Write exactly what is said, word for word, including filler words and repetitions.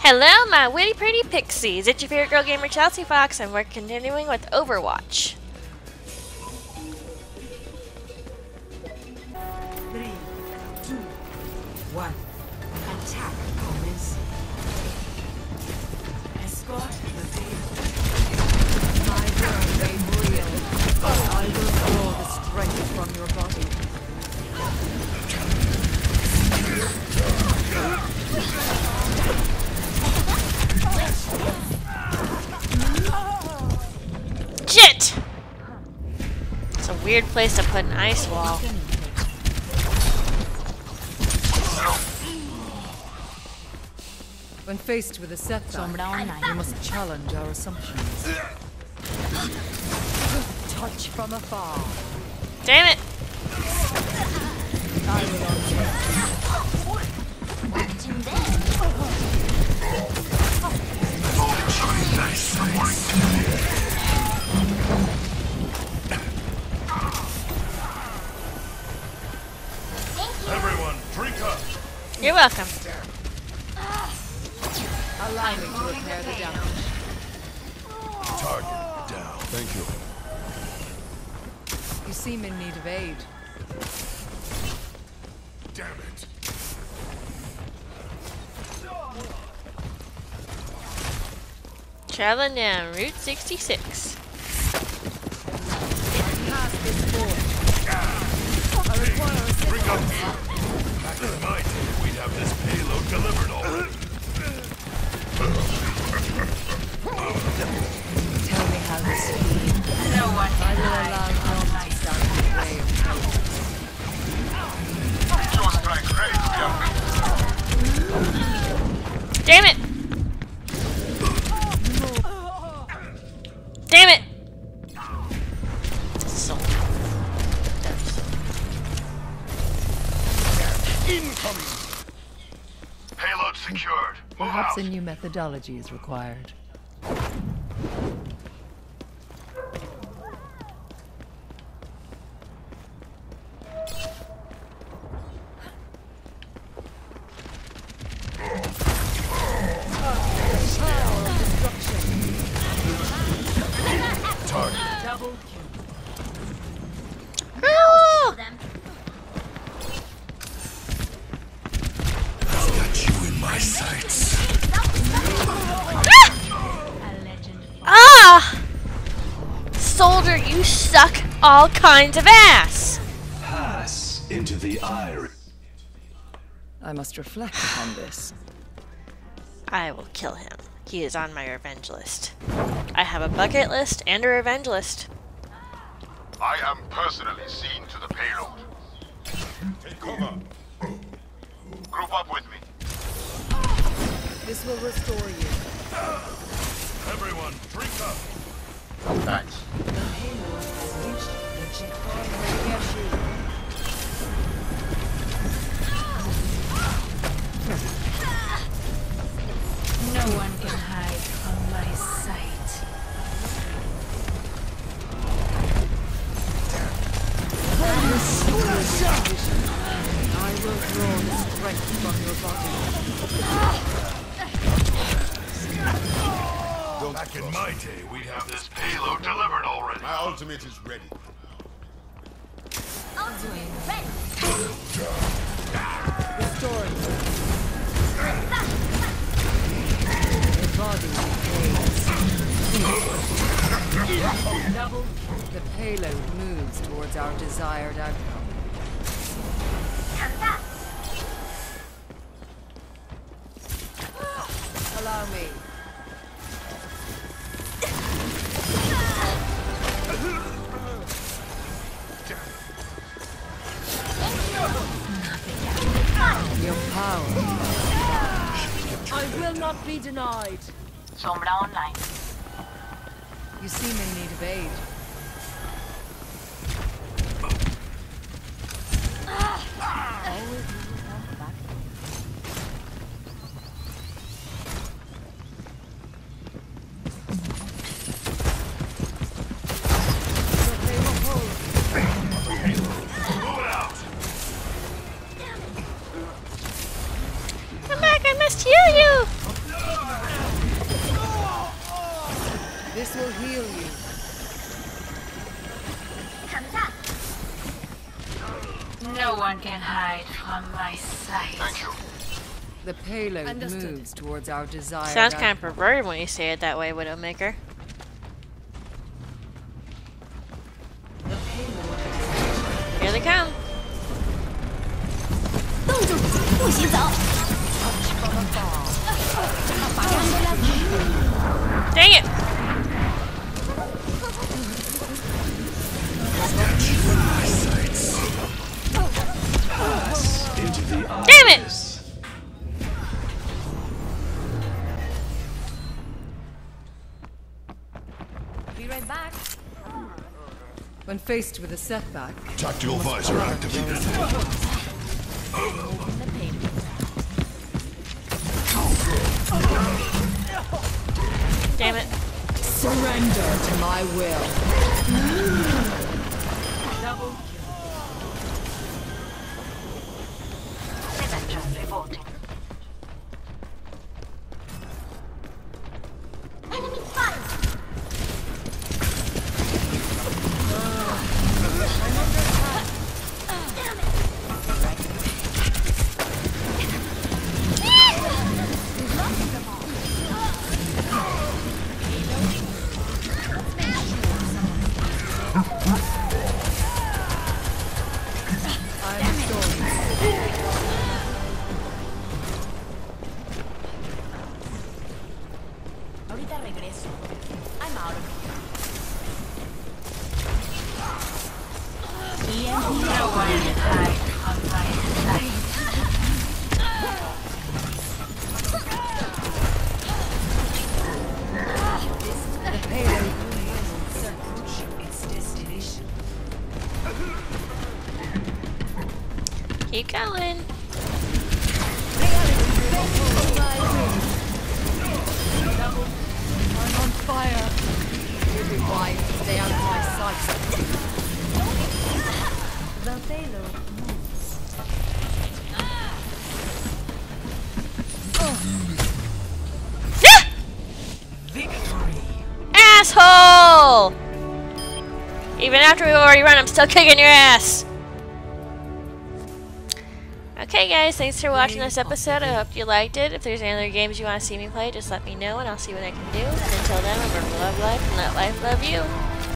Hello, my witty pretty pixies. It's your favorite girl gamer, Chelsea Fox, and we're continuing with Overwatch. Three, two, one. Attack commence. Escort the field. My world made real. I will draw the strength from your body. Shit! It's a weird place to put an ice wall. When faced with a setback, we must challenge our assumptions. Touch from afar. Damn it! I will unchain. Everyone, drink up. You're welcome. Allow me to repair the damage. Target down. Thank you. You seem in need of aid. Damn it. Traveling down Route sixty-six. Pass this board. I require a Drink up. Back in my day, we'd have this payload delivered already. Tell me how this feels. No one I will allow none to stand in the way of Your strike ready to go. Damn it! Damn it! So Incoming. Payload secured. Move Perhaps out. a new methodology is required. Target. Double kill. Ah! Got you in my sights. Ah! Soldier, you suck all kinds of ass! Pass into the eye. I must reflect upon this. I will kill him. He is on my revenge list. I have a bucket list and a revenge list. I am personally seen to the payload. Take cover. Group up with me. This will restore you. Everyone, drink up. Thanks. The payload has reached the checkpoint Regeshi. No one can hide from my sight. I will draw the strength from your body. Back in my day, we'd have this payload delivered already. My ultimate is ready. Restoring you. Your body decays. The payload moves towards our desired outcome. Allow me. Your power. I will not be denied. Sombra online. You seem in need of aid. Come back, I must heal you! This will heal you. No one can hide from my sight. Thank you. The payload Understood. moves towards our desired Sounds kind of outcome. perverted when you say it that way, Widowmaker. Here they come. Dang it! Into the Damn it! iris. Be right back. When faced with a setback, Tactical visor activated. Damn it. surrender to my will. Ahorita regreso. I'm out of here. No one can hide from my sight. The payload is approaching its destination. Keep going. I'm on fire. You'll be wise to stay out of my sight. The payload moves. Asshole! Even after we already run, I'm still kicking your ass. Okay guys, thanks for watching this episode. I hope you liked it. If there's any other games you want to see me play, just let me know and I'll see what I can do. And until then, remember to love life and let life love you.